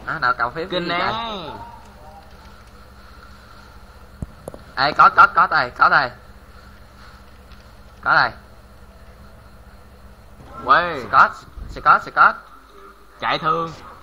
Nào cào phím kinh á. Ê có đây, có đây. Quê. Scott. Chạy thương.